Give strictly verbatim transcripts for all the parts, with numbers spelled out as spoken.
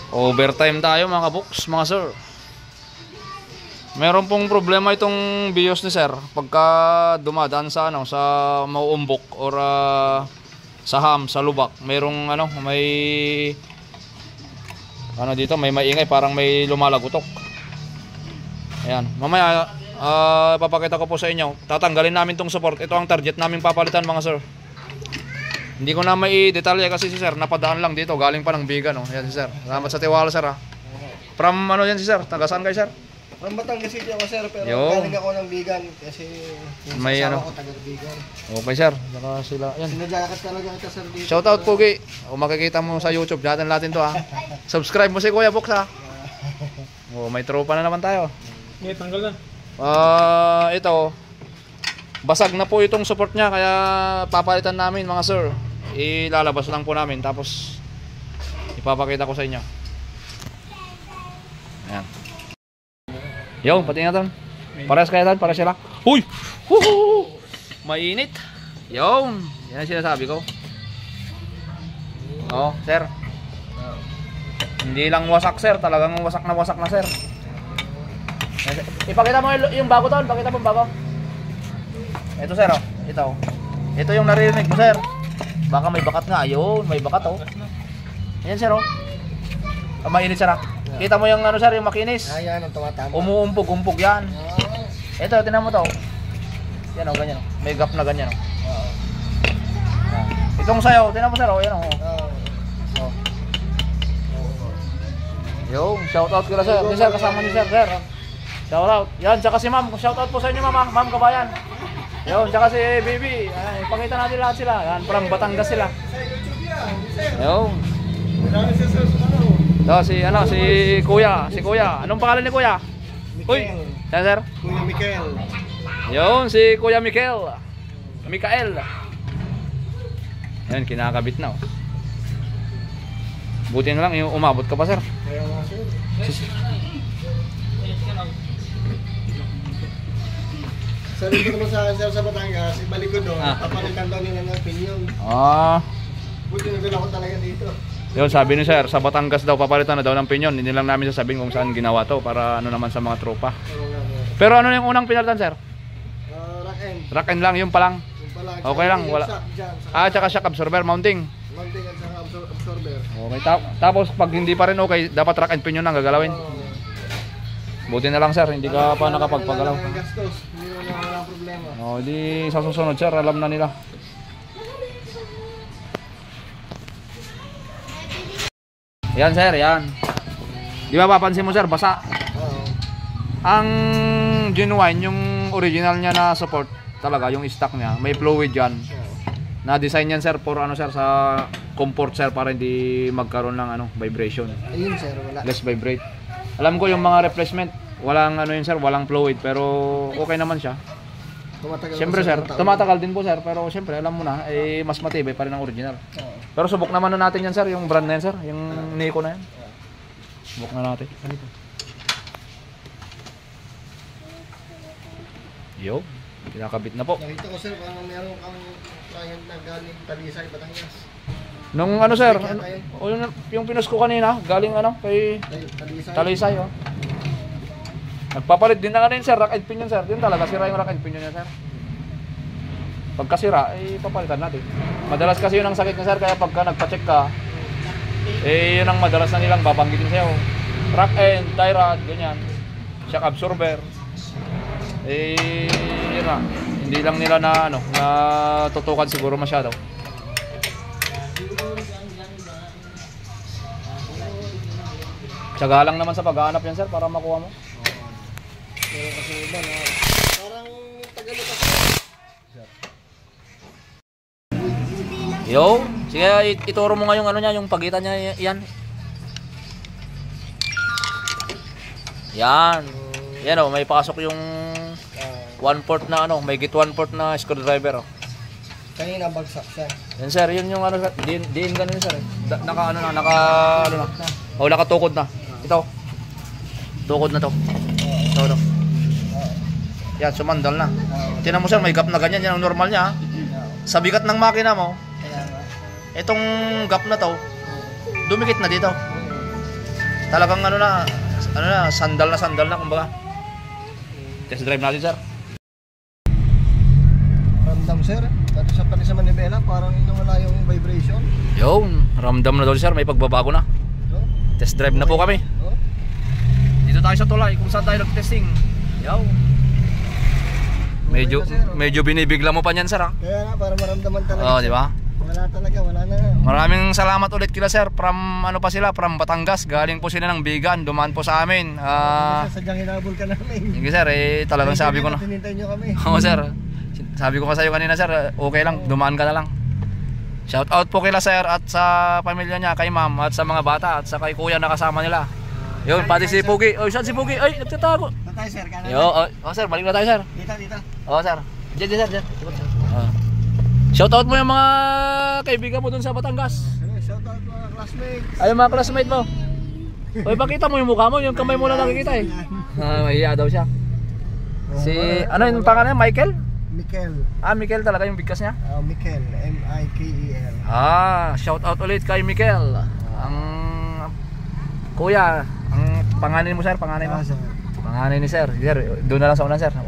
Overtime tayo mga books, mga sir. Meron pong problema itong BIOS ni sir pagka dumadaan sa ano, sa mauumbok or uh, sa ham, sa lubak. Merong ano, may ano dito, may maingay, parang may lumalagutok. Ayan, mamaya uh, papakita ko po sa inyo. Tatanggalin namin tong support. Ito ang target namin papalitan mga sir. Hindi ko na may detalye kasi si sir napadaan lang dito, galing pa ng Biga, no. Yan si sir. Salamat sa tiwala sir ha. From ano yan si sir? Taga saan kayo sir? From Batangas City ako sir, pero Yo. galing ako ng Bigan kasi yung May sasama ano? ko taga Bigan. Okay sir. Saka sila yan. Sinadyakas talaga kita sir dito. Shout out Pugi. O makikita mo sa YouTube, dyan natin to ha. Subscribe mo si Kuya Box ha. O may tropa na naman tayo. May tanggal na. Ah, uh, ito. Basag na po itong support niya kaya papalitan namin mga sir. Ilalabas lang po namin tapos ipapakita ko sa inyo. Ayan. Yo, pati nga doon. Pares kaya doon, pares sila. Huy! Huhu! Mainit. Yo, yan ang sinasabi ko. Oh, sir. Hindi lang wasak sir, talagang wasak na wasak na sir. Ipakita mo yung bago doon, pakita mo yung bago. Ito sir, oh. Ito. Ito yung naririnig mo sir. Baka may bakat nga, ayun, may bakat oh. Ayan sir oh. Ah, mainit sir ah. Kita mo yung ano sir, yung makinis. Ayan, ang tumatama. Umuumpog-umpog yan. Ito, tinan mo to. Yan oh, ganyan oh. May gap na ganyan oh. Itong sayo, tinan mo sir oh, yan oh. Oh. Yo, shout out kila sir. Ni sir kasama ni sir, sir. Shout out. Yan, tsaka si ma'am. Shout out po sa inyo ma'am, ma'am kabayan. Yo, tsaka si baby. Ay, ipakita natin lahat sila. Yan, from Batangas sila. Yo. So, si ano, si Kuya, si Kuya. Anong pangalan ni Kuya? Uy, yan sir. Kuya Mikel. Yun, si Kuya Mikel. Mikael. Yan, kinakabit na oh. Buti na lang, yung umabot ka pa sir. Kaya nga sir. Sabi ko naman sa akin sir sa Batangas, ibalik ko doon, Ah. papalitan daw nila ng opinion. Ah. Buti na doon ako talaga dito. Yun, sabi ni sir, sa Batangas daw papalitan na daw ng pinyon. Hindi lang namin sasabihin kung saan ginawa to para ano naman sa mga tropa. Oo nga sir. Pero ano yung unang pinalitan sir? Uh, rock end. Rock and lang, yung pa lang. Yung pala, Okay lang, yung wala. shock dyan, saka Ah, tsaka shock absorber mounting. mounting at saka absor- absorber. Okay, ta tapos pag hindi pa rin okay, dapat rock and pinyon lang gagalawin. Buti na lang sir, hindi ka pa nakapagpagalaw. Wala nang gastos, hindi na wala problema. O, di sa susunod sir, alam na nila. Yan sir, yan. Di ba papansin mo sir, basa. Oo. Ang genuine, yung original niya na support, talaga, yung stock niya, may fluid yan. Na-design yan sir, for ano sir, sa comfort sir, para hindi magkaroon ng ano, vibration. Ayun sir, wala. Less vibrate. Alam ko yung mga replacement, walang ano yun sir, walang fluid, pero okay naman siya. Tumatagal Siyempre pa sir, sa taon. tumatagal din po sir, pero siyempre alam mo na, eh, mas matibay pa rin ang original. Oo. Pero subok naman na natin yan sir, yung brand na yan sir, yung Nico na yan. Subok na natin. Yo, kinakabit na po. Nakita ko sir, parang meron kang client na galing Talisay, Batangas. Nung ano sir, ano, o yung, yung pinos ko kanina, galing ano, kay Tay- Talisay. Talisay oh. Nagpapalit din na nga rin sir, rack and pinion sir. Yun talaga, sira yung rack and pinion niya sir. Pagka sira, eh papalitan natin. Madalas kasi yun ang sakit niya sir, kaya pagka nagpa-check ka, eh yun ang madalas na nilang babanggitin sa'yo. Rack end, tie rod, ganyan. Shock absorber. Eh, yun na. Hindi lang nila na ano, na tutukan siguro masyado. Tiyaga lang naman sa paghahanap yan sir, para makuha mo. Pero kasi iba na, parang tagalo kasi. Yo, sige it- ituro mo nga yung ano niya, yung pagitan niya y- yan. Yan. Yan oh, may pasok yung one port na ano, may git one port na screwdriver oh. Kanina bagsak siya. Yan sir, yun yung ano, din din ganun sir. Eh. Da, naka ano na, naka ano na. Oh, nakatukod na. Ito. Tukod na to. Ito to. Yan, sumandal na. Tingnan mo sir, may gap na ganyan, yan ang normal niya. Sa bigat ng makina mo, Kaya nga. itong gap na to, dumikit na dito. talagang ano na, ano na, sandal na sandal na kumbaga. Test drive natin sir. Ramdam sir, dati sa pati sa manibela, parang nawala yung vibration. Yun, ramdam na daw sir, may pagbabago na. No? Test drive na po kami. Oh? Dito tayo sa tulay kung saan tayo nag-testing. Yaw. Medyo medyo binibigla mo pa niyan sir ha. Kaya nga para maramdaman talaga. Oo, di ba? Wala talaga, wala na. Maraming salamat ulit kila sir from ano pa sila, from Batangas. Galing po sila ng Bigan, dumaan po sa amin. Ah, Uh, sadyang hinabol ka namin. sige sir, eh talagang sabi ko na. Tinintay nyo kami. Oo sir. Sabi ko kasi kanina sir, okay lang, dumaan ka na lang. Shout out po kila sir at sa pamilya niya, kay ma'am at sa mga bata at sa kay kuya na kasama nila. Yun, pati si Pugi. Oy, saan si Pugi? Ay, nagtatago. Dito tayo sir, kanan. Yo, oh, oh sir, balik na tayo sir. Dito, dito. Oo sir. Diyan, diyan sir, diyan. Ah. Shout out mo yung mga kaibigan mo dun sa Batangas. Shout out mga classmates. Ay, yung mga classmate mo. Oy, pakita mo yung mukha mo, yung kamay mo lang nakikita eh. Ah, mahiya daw siya. Si, ano yung pangalan niya? Michael? Mikel. Ah, Michael talaga yung bigkas niya? Uh, Mikel, M I K E L. Ah, shout out ulit kay Mikel. Ang kuya, ang panganay mo sir, panganay mo. Ah, sir. Panganay ni sir. Sir, doon na lang sa unan sir.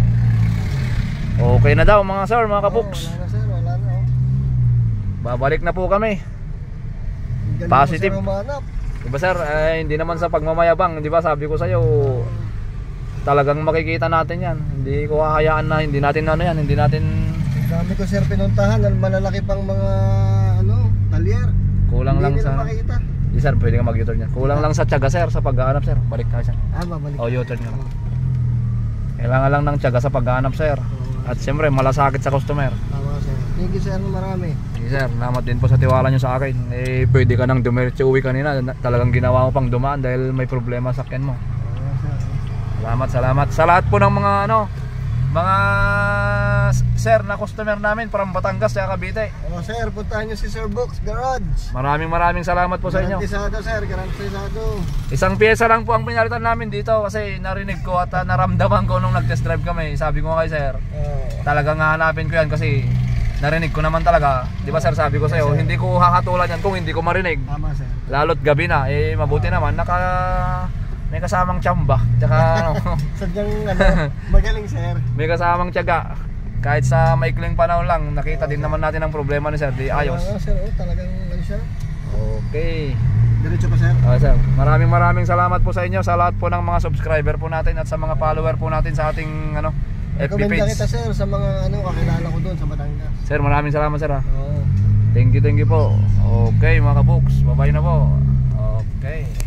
Okay na daw mga sir, mga kabuks. Oh, wala na sir, wala na. Oh. Babalik na po kami. Galing Positive. mo, sir, umanap. Diba sir, eh, hindi naman sa pagmamayabang, di ba sabi ko sa'yo, talagang makikita natin yan. Hindi ko hahayaan na hindi natin ano yan, hindi natin Dami ko sir pinuntahan, malalaki pang mga ano, talyer. kulang lang Hindi nila sa... makita. Di sir, pwede ka mag-U-turn yan. Kulang lang sa tiyaga sir, sa paghahanap sir. Balik tayo sir. Ah, babalik. O, U-turn ka lang. Kailangan lang ng tiyaga sa paghahanap sir. At siyempre, malasakit sa customer. Tama sir. Thank you sir, marami. Sige sir, salamat din po sa tiwala nyo sa akin. Eh, pwede ka nang dumiretso uwi kanina. Na- Talagang ginawa mo pang dumaan dahil may problema sa sakyan mo. Tama sir. Salamat, salamat. Sa lahat po ng mga ano, mga sir na customer namin from Batangas sa Cavite. Oh sir, puntahan nyo si Sir Box Garage. Maraming maraming salamat po sa inyo. Garantisado sir, garantisado. Isang pyesa lang po ang pinalitan namin dito kasi narinig ko at uh, naramdaman ko nung nag-test drive kami. Sabi ko nga kay sir, Oh. talagang hahanapin ko yan kasi narinig ko naman talaga. Di ba sir, sabi ko sa'yo, hindi ko hahatulan yan kung hindi ko marinig. Tama sir. Lalo't gabi na, eh mabuti naman, naka may kasamang tsamba. Tsaka ano, Sadyang ano, magaling sir. may kasamang tiyaga. Kahit sa maikling panahon lang, nakita din naman natin ang problema ni sir. Di ayos. Oo sir, oh, talagang ano siya. Okay. Diretso pa sir. Okay sir, maraming maraming salamat po sa inyo, sa lahat po ng mga subscriber po natin at sa mga follower po natin sa ating ano F B Rekomenda page. kita sir sa mga ano kakilala ko doon sa Batangas. Sir, maraming salamat sir ha. Oo. Thank you, thank you po. Okay mga kabooks, bye bye na po. Okay.